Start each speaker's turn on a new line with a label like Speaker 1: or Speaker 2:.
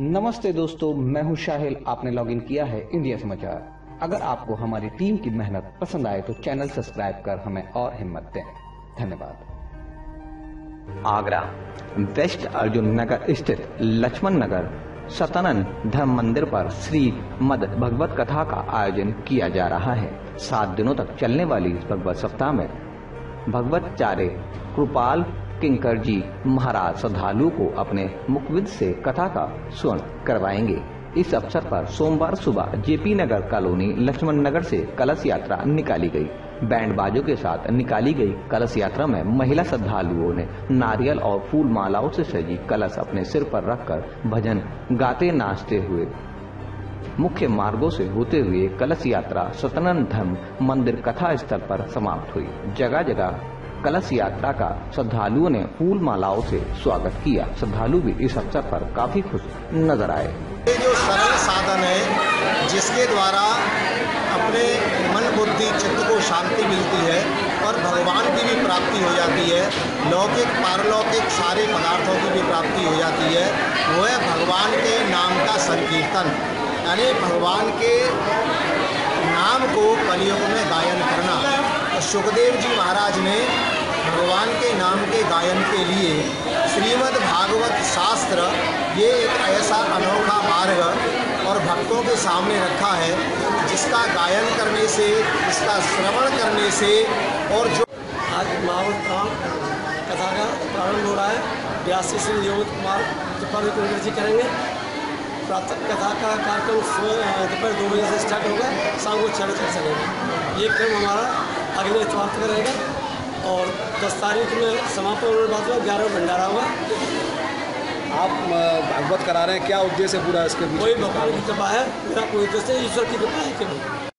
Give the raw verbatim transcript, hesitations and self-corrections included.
Speaker 1: नमस्ते दोस्तों, मैं हूं शाहिल। आपने लॉगिन किया है इंडिया समाचार। अगर आपको हमारी टीम की मेहनत पसंद आए तो चैनल सब्सक्राइब कर हमें और हिम्मत दें। धन्यवाद। आगरा वेस्ट अर्जुन नगर स्थित लक्ष्मण नगर सतानंद धर्म मंदिर पर श्री मद भगवत कथा का आयोजन किया जा रहा है। सात दिनों तक चलने वाली इस भगवत सप्ताह में भगवताचार्य कृपाल किंकर जी महाराज श्रद्धालुओं को अपने मुखविद से कथा का श्रवण करवाएंगे। इस अवसर पर सोमवार सुबह जेपी नगर कॉलोनी लक्ष्मण नगर से कलश यात्रा निकाली गई। बैंड बाजों के साथ निकाली गई कलश यात्रा में महिला श्रद्धालुओं ने नारियल और फूल मालाओं से सजी कलश अपने सिर पर रखकर भजन गाते नाचते हुए मुख्य मार्गों से होते हुए कलश यात्रा सतानंद धर्म मंदिर कथा स्थल पर समाप्त हुई। जगह जगह कलश यात्रा का श्रद्धालुओं ने फूल मालाओं से स्वागत किया। श्रद्धालु भी इस अवसर पर काफी खुश नजर आए।
Speaker 2: ये जो सरल साधन है जिसके द्वारा अपने मन बुद्धि चित्त को शांति मिलती है और भगवान की भी प्राप्ति हो जाती है, लौकिक पारलौकिक सारे पदार्थों की भी प्राप्ति हो जाती है, वो है भगवान के नाम का संकीर्तन। यानी भगवान के नाम को कलियुग में गायन करना। तो सुखदेव जी महाराज ने भगवान के नाम के गायन के लिए श्रीमद् भागवत शास्त्र ये एक ऐसा अनोखा मार्ग और भक्तों के सामने रखा है जिसका गायन करने से, इसका श्रवण करने से और जो
Speaker 3: आज महावत कथा का प्रारंभ हो रहा है। व्यासी श्री योगित कुमार त्रिपाठी कुंवर जी करेंगे। प्रातः कथा का कार्यक्रम दोपहर दो बजे से स्टार्ट होगा, शाम को छः बजे तक चलेगा। ये क्रम हमारा अगले इतवार तक रहेगा और दस तारीख में समापन होने बाद में ग्यारह भंडारा होगा।
Speaker 4: आप भागवत करा रहे हैं, क्या उद्देश्य है पूरा इसके?
Speaker 3: कोई भगवान की कृपा है, मेरा कोई उद्देश्य ईश्वर की कृपा है केवल।